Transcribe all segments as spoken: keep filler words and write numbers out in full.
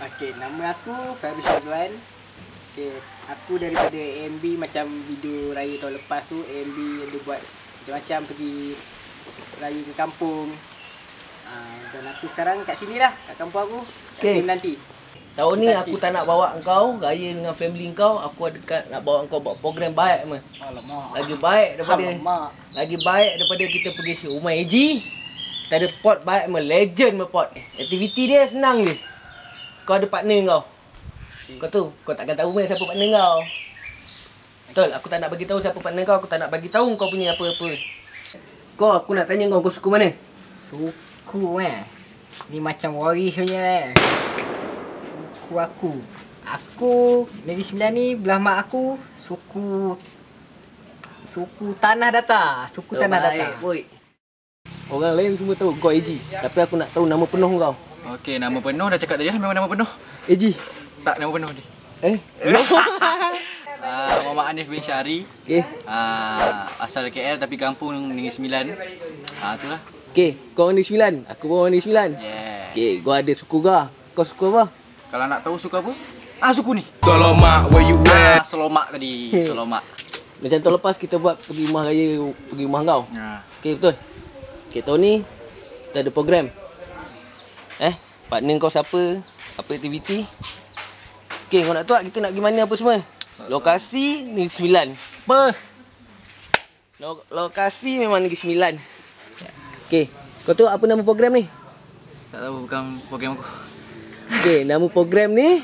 Okey, nama aku Fairuz Syazwan. Okey, aku daripada A M B macam video raya tahun lepas tu. A M B ada buat macam-macam pergi raya ke kampung. Uh, dan aku sekarang kat sini lah, kat kampung aku. Kat okay. nanti. Tahun ni aku tak nak bawa engkau raya dengan family engkau. Aku ada kat, nak bawa engkau buat program baik mah. Alamak. Lagi baik daripada Alamak. Lagi baik daripada kita pergi rumah A G. Kita ada pot baik mah, legend mah pot. Aktiviti dia senang je. Kau ada partner kau. Kau tu, kau takkan tahu mana siapa partner kau. Betul, aku tak nak bagi tahu siapa partner kau, aku tak nak bagi tahu kau punya apa-apa. Kau, aku nak tanya kau, kau suku mana? Suku eh. Ni macam waris punya eh. Suku aku. Aku Negeri Sembilan ni belah mak aku suku suku Tanah Datar. Suku Tanah Datar. Boy. Orang lain semua tahu kau A G, tapi aku nak tahu nama penuh kau. Okey, nama penuh dah cakap tadi lah, memang nama penuh. A G. Tak, nama penuh ni. Eh? uh, Muhammad Hanif bin Syari. Okey. Uh, asal K L tapi kampung Negeri Sembilan. Ah uh, itulah. Okey, kau Negeri Sembilan, aku pun Negeri Sembilan. Yeah. Okey, gua ada suku gua. Kau suku apa? Kalau nak tahu suku apa? Ah suku ni. Solomak, where you at? Ah, Solomak tadi, Solomak. Macam tahun lepas kita buat pergi rumah raya, pergi rumah kau. Ha. Okey, betul. Okey, tahun ni kita ada program. Eh, partner kau siapa? Apa aktiviti? Okey, kau nak tahu tak kita nak pergi mana apa semua? Lokasi Negeri Sembilan. Apa? Lo- lokasi memang Negeri Sembilan. Okey, kau tahu apa nama program ni? Tak tahu, bukan program aku. Okey, nama program ni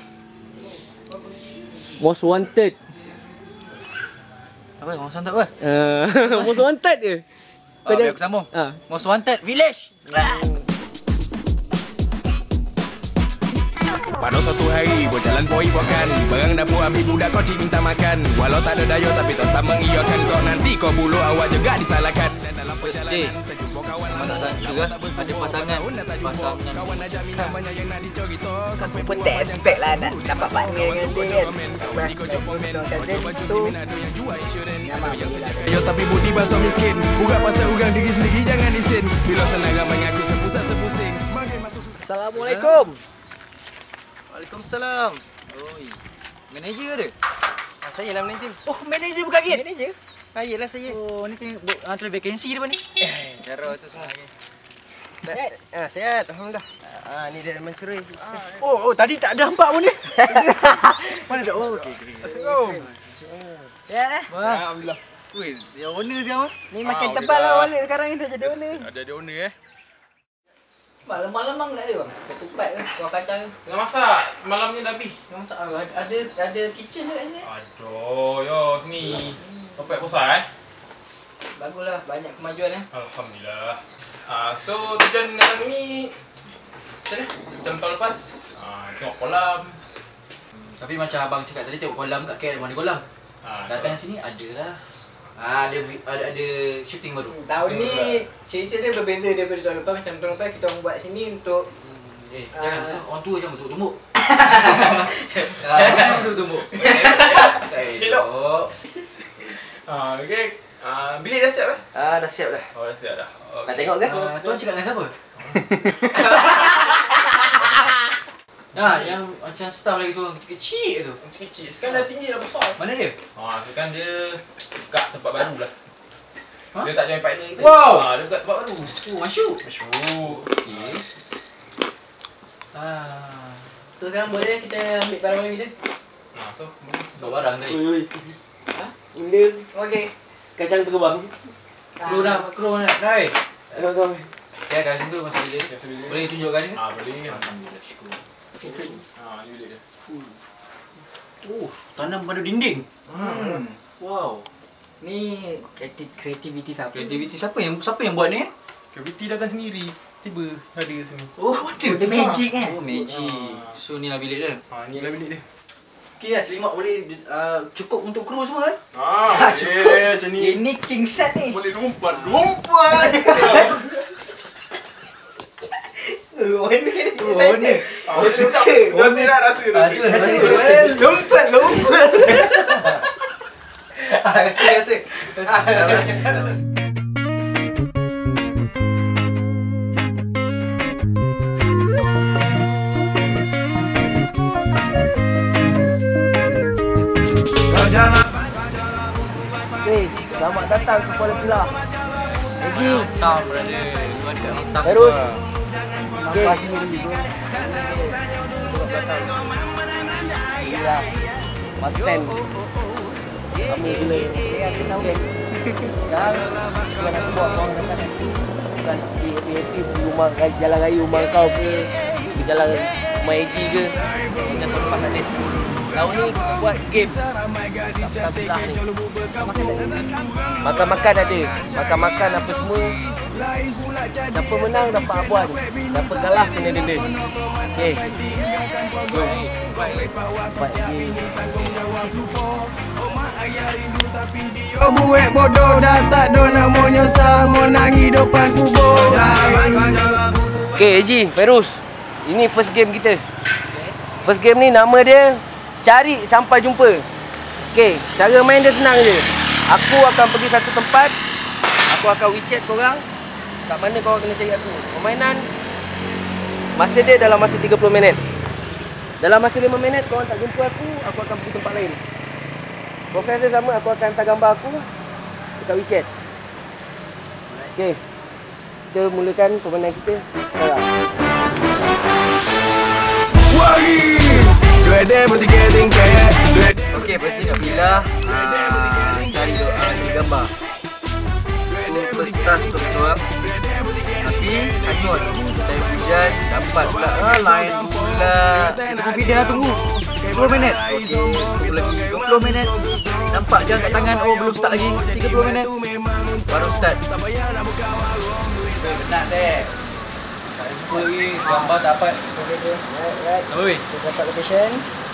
Most Wanted. Apa? Most Wanted apa? Uh, Most Wanted je. Ah, biar aku sambung. Ah. Most Wanted Village. Pada suatu hari, berjalan poi buahkan barang dapur ambil budak kau cik minta makan. Walau tak ada daya tapi tak mengiyakan kau. Nanti kau bulu awak juga disalahkan. Dan dalam perjalanan terjumpa kawan lama. Tak sangka lah, ada pasangan. Pasangan. Kawan ajak minat banyak yang nak dicorito. Sampai pun tak expect lah nak dapat partner dengan dia kan. Di kau jumpa men. Kau baju tu. seminar ada yang jual insurans. Yang sedekah tapi budi basah miskin. Bukan pasal orang diri sendiri jangan disin. Bila senang mengaku sepusat sepusing. Makin masuk susah. Assalamualaikum. Waalaikumsalam. Oi. Manager ada? Ah, saya lah manager. Oh, manager bukan lagi? Manager? Ah, yelah saya. Oh, ni tengok antara vacancy depan ni. Eh, cara tu semua. Sihat? Ah, sihat. Alhamdulillah. Ah, ni dia mencuri. Oh, oh tadi tak ada nampak pun ni. Mana dah? Oh, okey. Assalamualaikum. Sihat eh? Alhamdulillah. Weh, dia owner sekarang. Ni makin tebal lah wallet sekarang ni dah jadi owner. Ada ada owner eh. Malam-malam bang tak ada bang? Ketupat ke? Kuah kacang ke? Tengah masak. Malam ni dah habis. Tengah masak ada, ada, ada kitchen dekat sini. Aduh, yo sini. Topek besar eh. Baguslah, banyak kemajuan eh. Alhamdulillah. Ah, so tujuan dalam ni macam mana? Macam tahun lepas. Ah, tengok kolam. Tapi macam abang cakap tadi tengok kolam kat K L mana kolam. Ah, Datang sini ada lah. Ah, ada ada ada shooting baru. Tahun ni cerita dia berbeza daripada tahun lepas. Macam tahun lepas kita orang buat sini untuk Eh, Ah. jangan orang tua jangan betul tumbuk. Ah, betul tumbuk. Elok. Ah, okey. Ah, bilik dah siap eh? Ah, dah siap dah. Oh, dah siap dah. nak tengok ke? Ah, tuan cakap dengan siapa? Ah, yang macam staff lagi seorang kecil tu. Kecil-kecil. Sekarang dah tinggi dah besar. Mana dia? Ah, sekarang dia buka tempat baru lah. Ha? Dia tak join partner kita. Wow. Ah, dia buka tempat baru. Oh, masuk. Masyur. Okey. Ah, So sekarang boleh kita ambil barang-barang kita? Ah, so bawa barang tadi. Oi. Ha? Benda. Okey. Kacang terbang. Kru dah, kru nak. Dah. eh? Kau kau. Ya, kat situ masuk bilik. Biasa bilik. Boleh tunjukkan ni? Ah, boleh. Alhamdulillah, syukur. Ah, ni bilik dia. Oh, tanam pada dinding. Hmm. Wow. Ni kreatif kreativiti siapa? Kreativiti siapa yang siapa yang buat ni? eh? Gravity datang sendiri. Tiba ada sini. Oh, ada. Oh, dia magic kan? Oh, magic. So ni lah bilik dia. Ah, ni lah bilik dia. Okey, lah selimut boleh uh, cukup untuk kru semua kan? Ah, cukup. macam Ini king set ni. Boleh lompat. Lompat. Oh, ni. Oh, ni. Ah, sedap. Dah ni dah rasa dah. Ah, cuba rasa, cuba rasa. Lompat, lompat. Rasa, rasa. Selamat datang ke Kuala Pilah. Eji. Tam berada. Luar dekat Tam. Terus. Okey. Pas sendiri juga. Ya. Bus stand. Kami gila. Saya aku tahu deh. Sekarang bukan aku bawa kau datang kat sini. Bukan happy-happy rumah jalan raya rumah kau ke, ke jalan rumah Eji ke. Macam tempat tadi. Tahun ni kita buat game Kuala Pilah ni. Makan-makan ada. Makan-makan apa semua. Siapa menang dapat abuan. Siapa kalah kena denda. Okey. Jom. Buat game. Oh buat bodoh dah tak ada nak mau nyesal, mau nangis depan kubur. Okay, Eji, Ferus. Ini first game kita. First game ni nama dia Cari Sampai Jumpa. Okay, cara main dia senang je. Aku akan pergi satu tempat. Aku akan WeChat korang. Kat mana korang kena cari aku. Permainan masa dia dalam masa tiga puluh minit. Dalam masa lima minit korang tak jumpa aku, aku akan pergi tempat lain. Proses dia sama, aku akan hantar gambar aku dekat WeChat. Okay, kita mulakan permainan kita sekarang. Okey, pasti nak pilih cari doa di gambar. Ini first task untuk kita. Tapi hanyut time hujan dapat pula ah, lain pula. Kita video tunggu tiga puluh minit. Okey, lagi dua puluh minit. Nampak je kat tangan, oh belum start lagi. tiga puluh minit Baru start. Benar deh. Tak jumpa lagi, gambar tak dapat. Oi, Kita dapat location.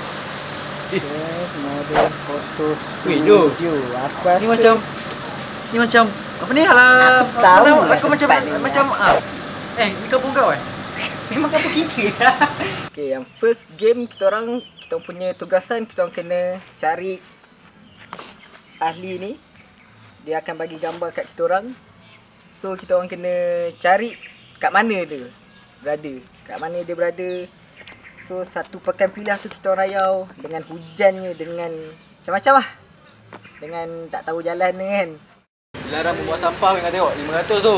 Mode foto Video. studio. Aku rasa Ni macam Ni macam apa ni? Alah, Aku tahu apa nama? lah Aku macam tempat ni. macam ah. Eh, ni kampung kau eh? memang kampung kita. Okay, yang first game kita orang, kita punya tugasan, kita orang kena cari ahli ni. Dia akan bagi gambar kat kita orang. So kita orang kena cari kat mana dia berada, kat mana dia berada. So satu pekan pilah tu kita orang rayau dengan hujannya, dengan macam-macam lah, dengan tak tahu jalan ni kan. Dilarang membuat sampah kau tengok lima ratus tu.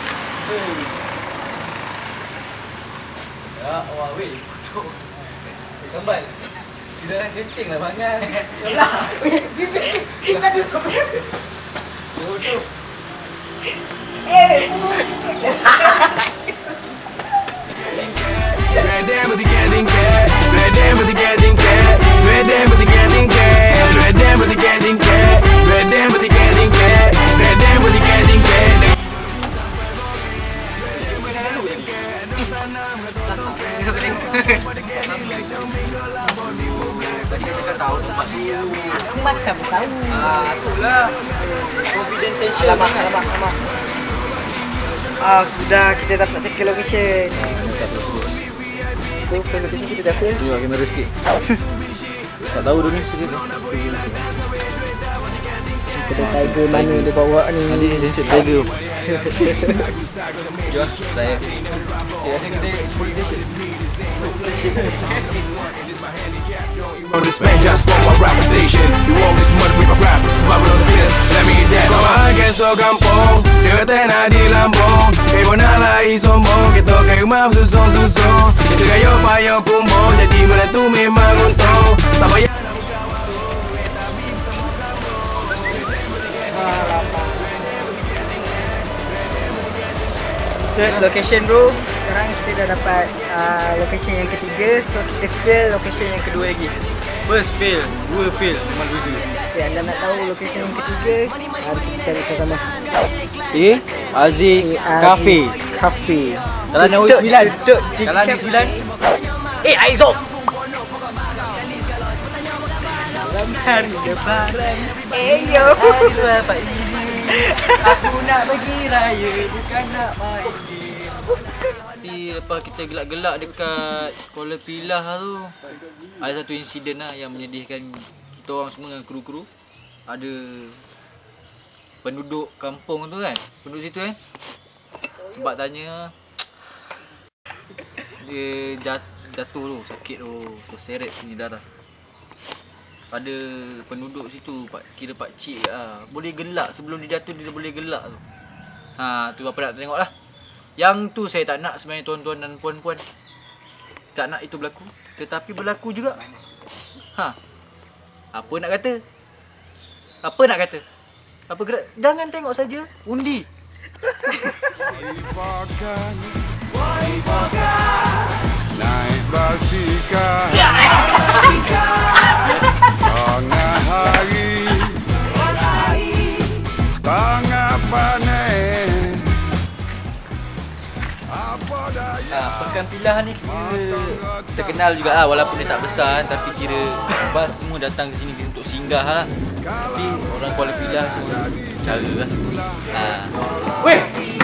Ya, wah weh. Eh, sambal. Dilarang kencing lah bangan. Yalah. Kita tutup. Tutup. Ready with the getting cat, ready with the getting cat, ready with the getting cat, ready with the getting cat, ready with the getting cat, ready with the getting cat. Aku macam tahu. Ah, itulah. Confidential Alamak, sangat. alamak, alamak. Ah, sudah kita dapat second location. So, first location kita dah fail. Tengok kamera sikit. Tak tahu dia ni serius. Kita tiger mana dia bawa ni. Nanti sensor tiger. Jom, saya. Okay, ada kita police station. On this man just for my reputation. You always mud with my rap, survival on fears. Let me get that. Bawa agen so gampang, dia tena di lambung. Kay mo na lai sombong, kita kay rumah susong susong. Kita kayo payo kumbong, jadi menantu memang untung. Tak payah. Third location bro. Sekarang kita dah dapat uh, location yang ketiga. So kita fail location yang kedua lagi. First fail, dua fail, memang loser. Okay, anda nak tahu location yang ketiga? Mari kita cari sama-sama. Eh, Aziz Cafe. Cafe. Jalan Nawawi sembilan. Jalan di sembilan. Eh, Aizok. Hari lebaran. Eh yo. Hari dapat izin. Aku nak pergi raya, bukan nak main game. Tapi lepas kita gelak-gelak dekat Kuala Pilah tu, ada satu insiden lah yang menyedihkan kita orang semua dengan kru-kru. Ada penduduk kampung tu kan, penduduk situ kan, sebab tanya dia jat, jatuh tu, sakit tu, terseret sini darah. pada penduduk situ, pak kira pak cik ah. Boleh gelak sebelum dia jatuh, dia boleh gelak tu. Ha, tu apa nak tengoklah. Yang tu saya tak nak sebenarnya tuan-tuan dan puan-puan. Tak nak itu berlaku, tetapi berlaku juga. Ha. Apa nak kata? Apa nak kata? Apa gerak? Jangan tengok saja, undi. Waipakan, waipakan, naik basikal, tengah hari, tengah panen. Apa daya? Ha, Pekan Pilah ni kira terkenal juga lah, walaupun dia tak besar, tapi kira bas semua datang ke sini untuk singgah lah. Tapi orang Kuala Pilah semua cara lah. Ha. Weh!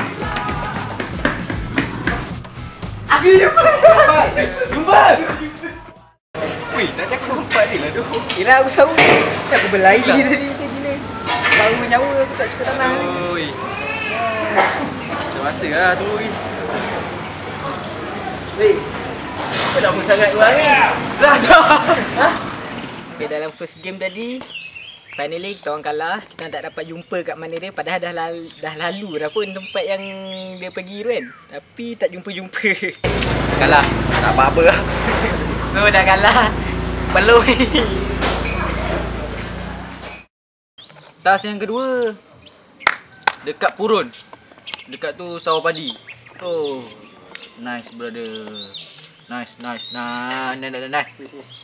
Aku jumpa! Jumpa! Weh, tak cakap tempat ni lah tu. Yelah aku tahu. Aku berlari tadi macam gila. Baru menyawa aku tak cukup tanah ni. Oi. Macam masa lah tu. Weh! Apa lama sangat orang ni? Dah dah. Ha? Okay, dalam first game tadi, finally kita orang kalah. Kita tak dapat jumpa kat mana dia. Padahal dah, lal, dah lalu dah pun tempat yang dia pergi tu kan. Tapi tak jumpa-jumpa. Kalah. Tak apa-apa lah. So dah kalah. Belum. Tas yang kedua. Dekat Purun. Dekat tu sawah padi. Oh. Nice brother. Nice, nice, nice, nice, nice, nice.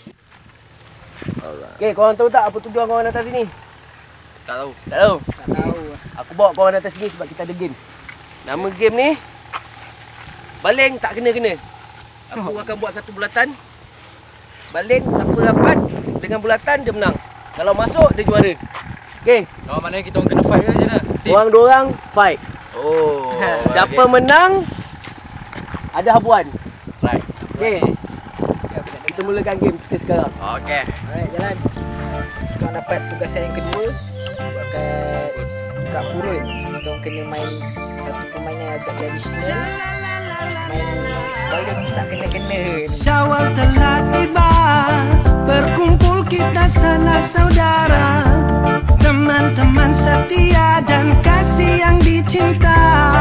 Okay, korang tahu tak apa tujuan korang datang sini? Tak tahu. Tak tahu? Tak tahu. Aku bawa korang datang sini sebab kita ada game. Nama game ni baling tak kena-kena. Aku akan buat satu bulatan. Baling siapa dapat dengan bulatan dia menang. Kalau masuk dia juara. Okay, Oh, maknanya kita orang kena fight ke macam mana? Team. korang dorang fight. Oh. Siapa okay. menang ada habuan. Right. Okay. Kita mulakan game kita sekarang. Okay. Alright, jalan. Kita orang dapat tugasan yang kedua. Buat kat, kat Purun. Kita orang kena main satu permainan yang agak tradisional. Main baling tak kena-kena. Syawal telah tiba, berkumpul kita sanak saudara, teman-teman setia dan kasih yang dicinta.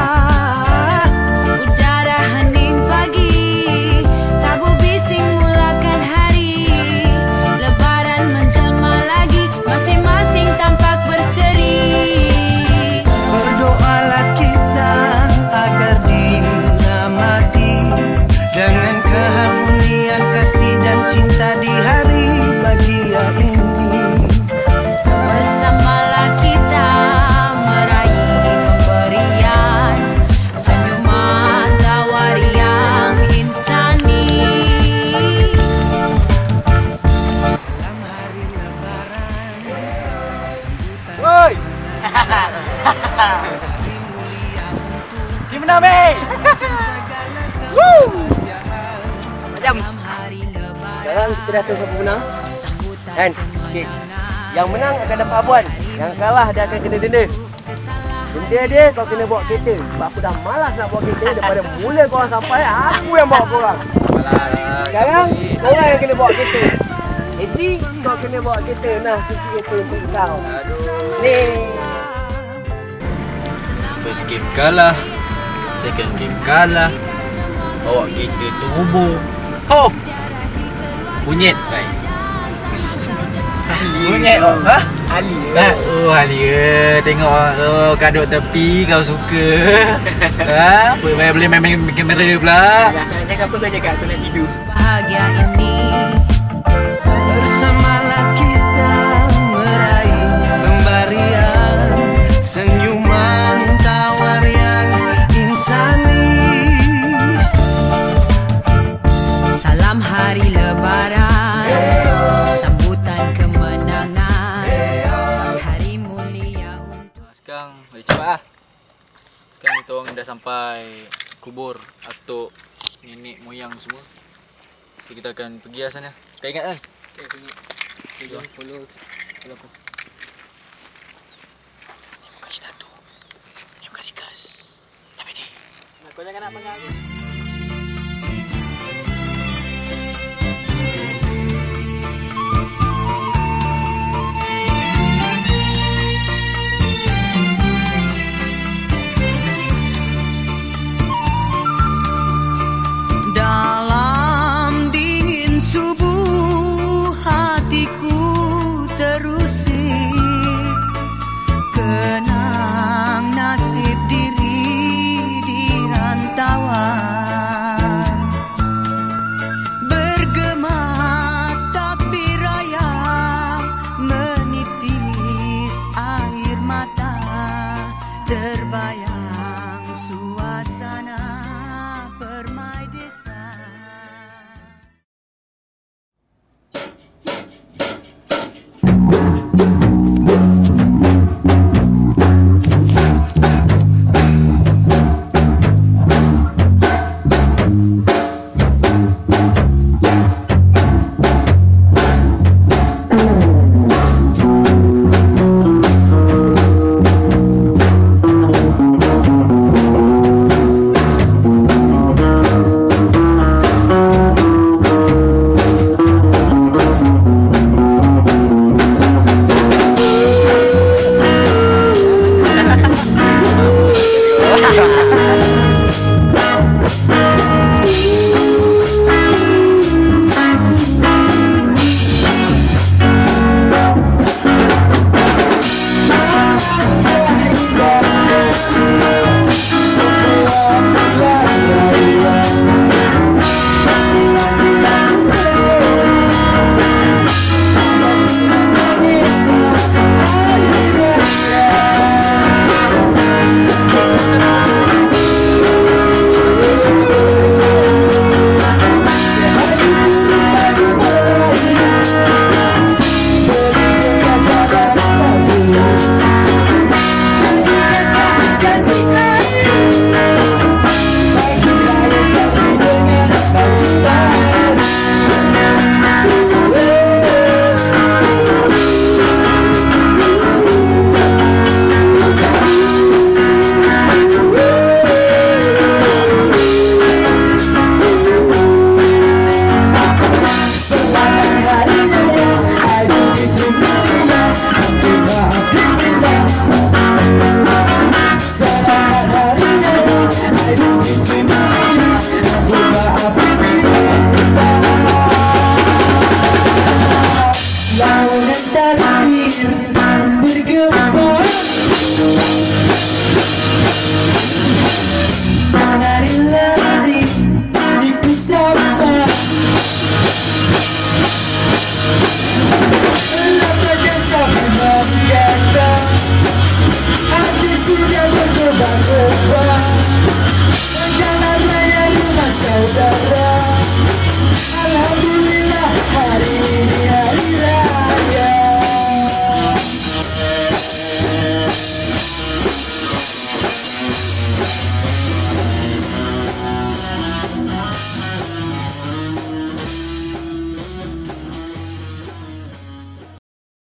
Udara hening pagi, tabu bising mulakan hari. Lebaran menjelma lagi, masing-masing tampak berseri. Berdoalah kita agar dirahmati dengan keharmonian kasih dan cinta di hari bahagia ini. Bersamalah kita meraih pemberian, senyuman tawar yang insani. Salam hari lebaran, sambutan Woi! hari mulia untuk Dia menang, mate! kebahagiaan. Salam hari lebaran, Sekarang kita dah tahu siapa menang. sambutan Kan? Okey. kemenangan. Yang menang akan dapat habuan. Yang kalah dia akan kena denda. Denda dia kau kena bawa kereta. Sebab aku dah malas nak bawa kereta. Daripada mula korang sampai, aku yang bawa korang. Sekarang korang yang kena bawa kereta. Eji, kau kena bawa kereta. Nah, cuci kereta untuk kau. Ni. First game kalah. Second game kalah. Bawa kita turbo. Oh! Bunyet. Baik. Bunyet oh. Ha? Ali. Ha? Oh, Alia. Tengok oh, kaduk tepi kau suka. Ha? Boleh boleh main, main, main kamera pula. Rasanya apa kau cakap aku nak tidur. Bahagia ini Bersamalah kita meraih pemberian, senyuman tawar yang insani. salam hari lebaran, sambutan kemenangan, hari mulia untuk Sekarang boleh cepat lah. Sekarang kita orang dah sampai kubur atuk nenek moyang semua. So, kita akan pergi lah sana. Kau ingat kan? Okay, sini. Okay, jom follow. Follow aku. Kasih tato. Ni kasih gas. Tapi ni. Kau jangan nak panggil aku.